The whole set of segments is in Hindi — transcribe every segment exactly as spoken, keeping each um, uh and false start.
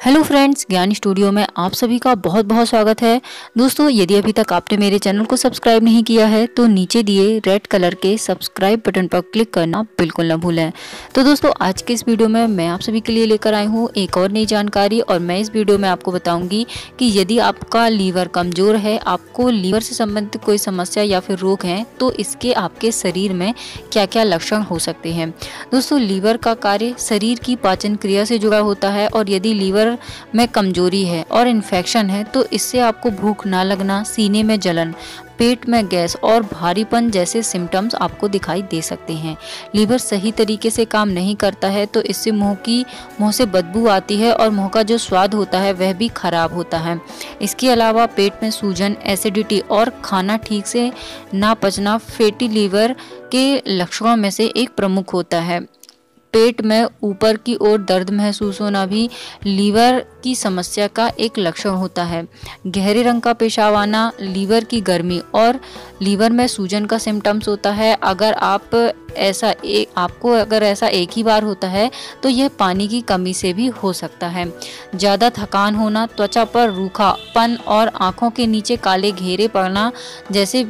हेलो फ्रेंड्स, ज्ञान स्टूडियो में आप सभी का बहुत बहुत स्वागत है। दोस्तों, यदि अभी तक आपने मेरे चैनल को सब्सक्राइब नहीं किया है तो नीचे दिए रेड कलर के सब्सक्राइब बटन पर क्लिक करना बिल्कुल ना भूलें। तो दोस्तों, आज के इस वीडियो में मैं आप सभी के लिए लेकर आई हूँ एक और नई जानकारी। और मैं इस वीडियो में आपको बताऊंगी कि यदि आपका लीवर कमज़ोर है, आपको लीवर से संबंधित कोई समस्या या फिर रोग है, तो इसके आपके शरीर में क्या क्या लक्षण हो सकते हैं। दोस्तों, लीवर का कार्य शरीर की पाचन क्रिया से जुड़ा होता है और यदि लीवर में कमजोरी है और इन्फेक्शन है तो इससे आपको भूख ना लगना, सीने में जलन, पेट में गैस और भारीपन जैसे सिम्टम्स आपको दिखाई दे सकते हैं। लीवर सही तरीके से काम नहीं करता है तो इससे मुंह की मुंह से बदबू आती है और मुंह का जो स्वाद होता है वह भी खराब होता है। इसके अलावा पेट में सूजन, एसिडिटी और खाना ठीक से ना पचना फैटी लीवर के लक्षणों में से एक प्रमुख होता है। पेट में ऊपर की ओर दर्द महसूस होना भी लीवर की समस्या का एक लक्षण होता है। गहरे रंग का पेशाब आना लीवर की गर्मी और लीवर में सूजन का सिम्टम्स होता है। अगर आप ऐसा एक आपको अगर ऐसा एक ही बार होता है तो यह पानी की कमी से भी हो सकता है। ज़्यादा थकान होना, त्वचा पर रूखापन और आँखों के नीचे काले घेरे पड़ना जैसे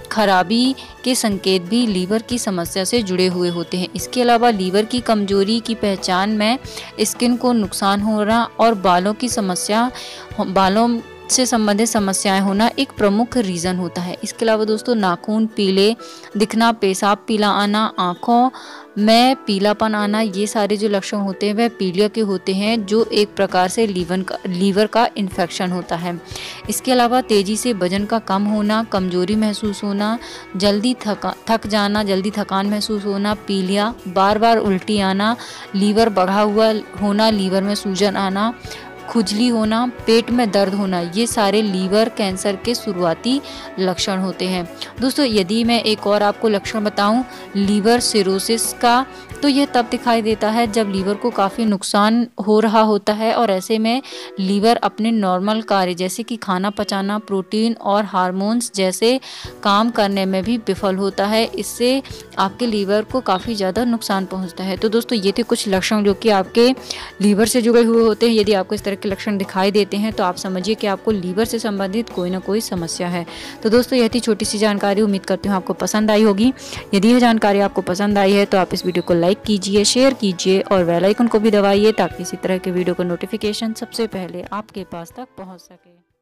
खराबी के संकेत भी लीवर की समस्या से जुड़े हुए होते हैं। इसके अलावा लीवर की कमजोरी की पहचान में स्किन को नुकसान होना और बालों की समस्या बालों से संबंधित समस्याएं होना एक प्रमुख रीज़न होता है। इसके अलावा दोस्तों, नाखून पीले दिखना, पेशाब पीला आना, आँखों में पीलापन आना, ये सारे जो लक्षण होते हैं वह पीलिया के होते हैं, जो एक प्रकार से लीवर का लीवर का इन्फेक्शन होता है। इसके अलावा तेज़ी से वजन का कम होना, कमजोरी महसूस होना, जल्दी थका थक जाना, जल्दी थकान महसूस होना, पीलिया, बार बार उल्टी आना, लीवर बढ़ा हुआ होना, लीवर में सूजन आना, खुजली होना, पेट में दर्द होना, ये सारे लीवर कैंसर के शुरुआती लक्षण होते हैं। दोस्तों, यदि मैं एक और आपको लक्षण बताऊं लीवर सिरोसिस का, तो यह तब दिखाई देता है जब लीवर को काफ़ी नुकसान हो रहा होता है और ऐसे में लीवर अपने नॉर्मल कार्य जैसे कि खाना पचाना, प्रोटीन और हार्मोन्स जैसे काम करने में भी विफल होता है। इससे आपके लीवर को काफ़ी ज़्यादा नुकसान पहुँचता है। तो दोस्तों, ये थे कुछ लक्षण जो कि आपके लीवर से जुड़े हुए होते हैं। यदि आपको इस तरह के लक्षण दिखाई देते हैं तो आप समझिए कि आपको लीवर से संबंधित कोई ना कोई समस्या है। तो दोस्तों, यह थी छोटी सी जानकारी। उम्मीद करती हूँ आपको पसंद आई होगी। यदि यह जानकारी आपको पसंद आई है तो आप इस वीडियो को लाइक कीजिए, शेयर कीजिए और बेल आइकन को भी दबाइए ताकि इसी तरह के वीडियो का नोटिफिकेशन सबसे पहले आपके पास तक पहुँच सके।